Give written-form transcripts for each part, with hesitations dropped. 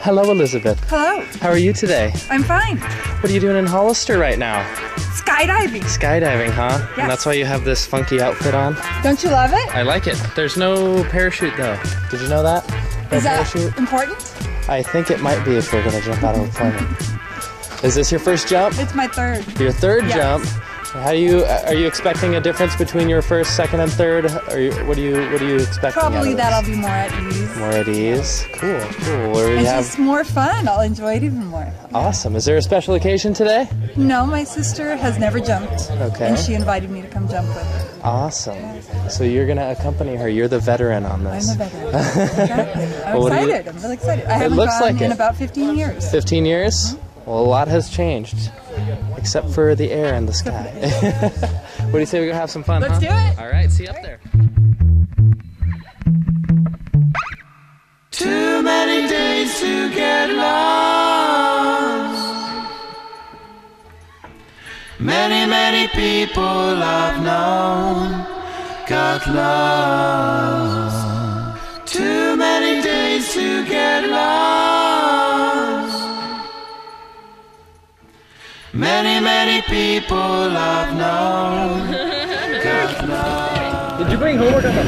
Hello, Elizabeth. Hello. How are you today? I'm fine. What are you doing in Hollister right now? Skydiving. Skydiving, huh? Yes. And that's why you have this funky outfit on? Don't you love it? I like it. There's no parachute though. Did you know that? No Is that parachute? important? I think it might be if we're gonna jump out of a plane. Is this your first jump? It's my third. Your third Yes. jump. How do you are you expecting a difference between your first, second, and third? What are you expecting? Probably out that I'll of this? be more at ease. More at ease. Cool, cool. Where we It's have just more fun. I'll enjoy it even more. awesome. Is there a special occasion today? No, my sister has never jumped. Okay. And she invited me to come jump with her. Awesome. So you're gonna accompany her. You're the veteran on this. I'm a veteran. Exactly. I'm Well, what do you- excited. I'm really excited. I haven't looks gone like in it. about 15 years. 15 years? Well, a lot has changed, except for the air and the sky. What do you say we go have some fun? Let's huh? do it. All right, see you up there. Too many days to get lost. Many people I've known got lost. Too many days to get lost. Many people I've known got lost. Did you bring homework on the...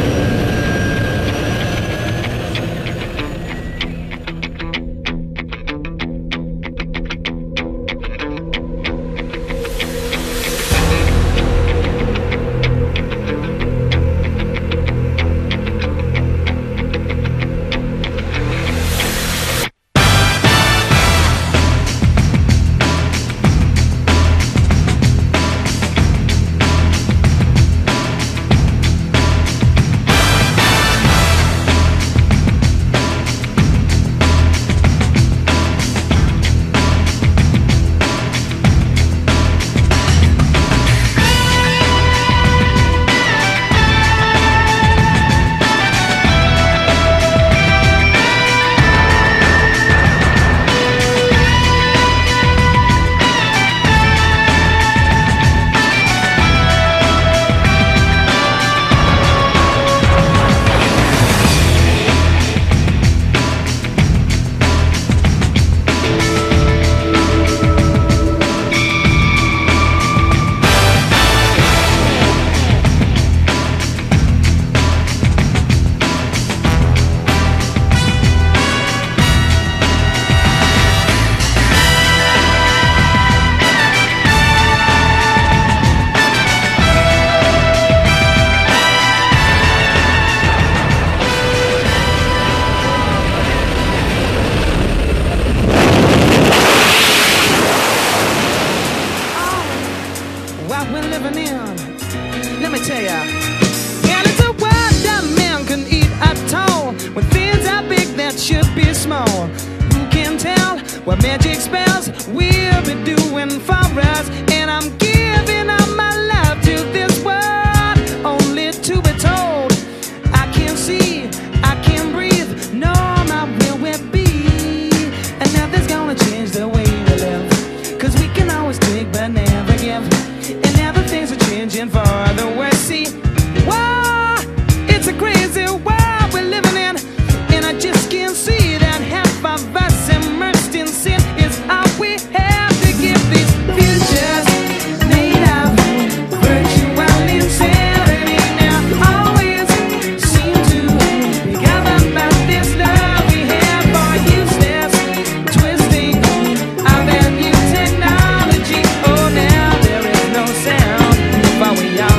What we're living in, let me tell ya. And it's a world that man can eat at all, when things are big that should be small. Who can tell what magic spells we'll be doing for us? And I'm giving up my love to this world, only to be told I can't see, I can't breathe, no, my will will be. And nothing's gonna change the way we live, 'cause we can always take but never give. And now the things are changing for the worse. See, whoa, it's a crazy world we're living in, and I just can't see that half of us immersed in sin is all we have to give these futures made of virtual insanity. Now always seem to be governed by this love we have for useless twisting of that new technology. Oh, now there is no sound, but we are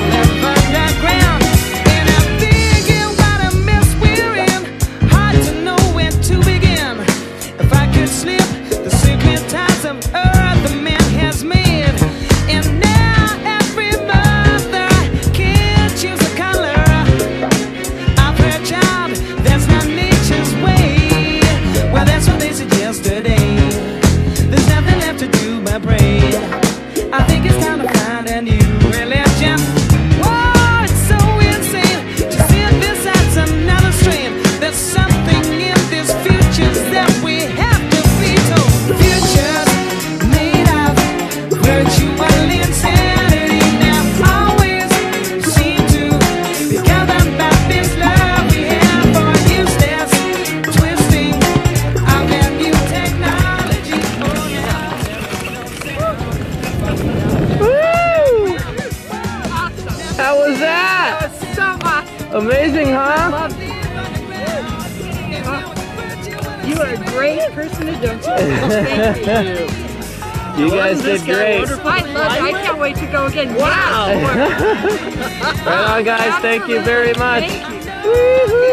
Amazing, huh? You are a great person to jump with. Thank you. You guys did great. I love it. I can't wait to go again. Wow. Right on, guys. Thank you very much. Thank you. Woo-hoo.